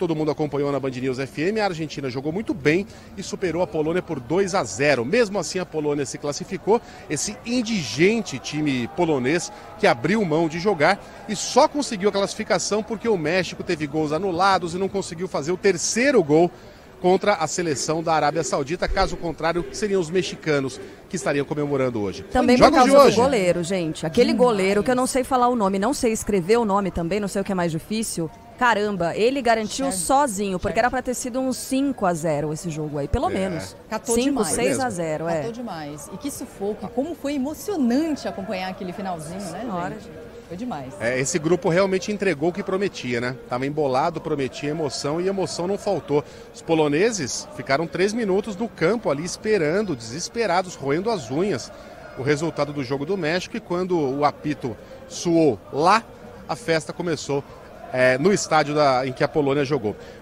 todo mundo acompanhou na Band News FM, a Argentina jogou muito bem e superou a Polônia por 2-0. Mesmo assim, a Polônia se classificou, esse indigente time polonês que abriu mão de jogar e só conseguiu a classificação porque o México teve gols anulados e não conseguiu fazer o terceiro gol contra a seleção da Arábia Saudita. Caso contrário, seriam os mexicanos que estariam comemorando hoje. Também por causa do goleiro, gente. Aquele goleiro que eu não sei falar o nome, não sei escrever o nome também, não sei o que é mais difícil. Caramba, ele garantiu sozinho, porque era pra ter sido uns 5-0 esse jogo aí, pelo menos. Catou 5-6-0, Catou demais. E que sufoco, como foi emocionante acompanhar aquele finalzinho, né, gente? Foi demais. Esse grupo realmente entregou o que prometia, né? Tava embolado, prometia emoção e emoção não faltou. Os poloneses ficaram 3 minutos no campo ali esperando, desesperados, roendo as unhas, o resultado do jogo do México. E quando o apito soou lá, a festa começou no estádio em que a Polônia jogou.